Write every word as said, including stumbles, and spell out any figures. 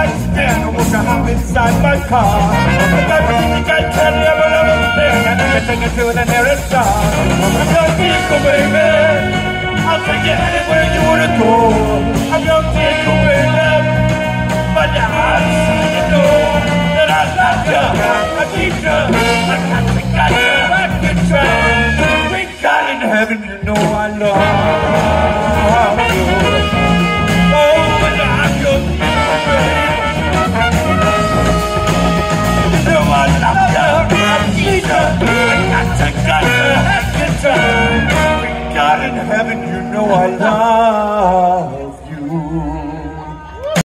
understand. I want to hop inside my car. Everything you can tell you, but I'm understand. And everything you do, the nearest star. I'm your vehicle, baby. I'll take you anywhere you want to go. I'm your vehicle, baby. But now I you know that I love you. I need you. I got you, got you. I can try. We got in heaven, you know I love you. Oh, and I'm your baby. You know I love you. I need you. I got you, got you. I can try. We got in heaven, you know I love